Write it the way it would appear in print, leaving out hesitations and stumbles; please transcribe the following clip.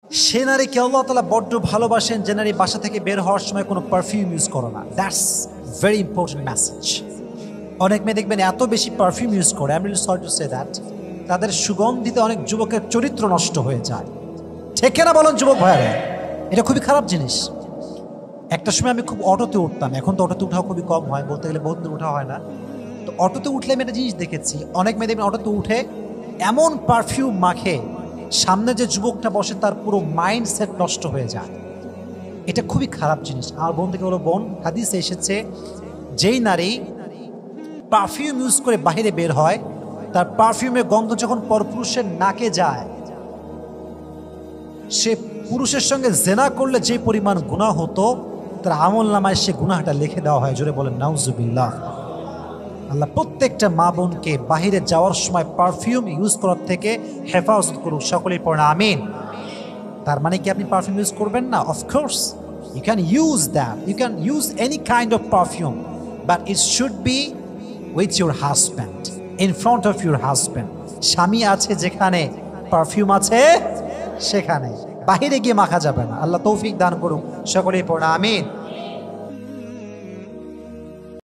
সে নারীকে আল্লাহ তাআলা বড্ড ভালোবাসেন যে নারী বাসা থেকে বের হওয়ার সময় কোনো পারফিউম ইউজ করে না। That's very important message. অনেক মেয়ে দেখবেন এত বেশি পারফিউম ইউজ করে, I am really sorry to say that, তাদের সুগন্ধিতে অনেক যুবকের চরিত্র নষ্ট হয়ে যায়। ঠিক না বলেন যুবক ভাইরা? এটা খুবই খারাপ জিনিস। একটা সময় আমি খুব অটোতে উঠতাম, এখন তো অটোতে উঠা খুবই কম হয়, বলতে গেলে বহুত দূর উঠা হয় না। তো অটোতে উঠলে আমি একটা জিনিস দেখেছি, অনেক মেয়ে দেখবেন অটোতে উঠে এমন পারফিউম মাখে, সামনে যে যুবকটা বসে তার পুরো মাইন্ডসেট নষ্ট হয়ে যায়। এটা খুবই খারাপ জিনিস। আর বোন থেকে বলো, বোন, হাদিসে এসেছে যেই নারী পারফিউম ইউজ করে বাহিরে বের হয়, তার পারফিউমের গন্ধ যখন পরপুরুষের নাকে যায়, সে পুরুষের সঙ্গে জেনা করলে যে পরিমাণ গুনাহ হতো, তার আমল নামায় সে গুনাহটা লিখে দেওয়া হয়। জোরে বলেন নাউজুবিল্লাহ। আল্লাহ প্রত্যেকটা মা বোনকে বাহিরে যাওয়ার সময় পারফিউম ইউজ করার থেকে হেফাজত করুক। সকলেই পড়েন আমিন। তার মানে কি আপনি পারফিউম ইউজ করবেন না? Of course you can use that, you can use any kind of perfume, but it should be with your husband, in front of your husband. স্বামী আছে যেখানে পারফিউম আছে সেখানে, বাহিরে গিয়ে মাখা যাবে না। আল্লাহ তৌফিক দান করুন। সকলেই পড়েন আমিন।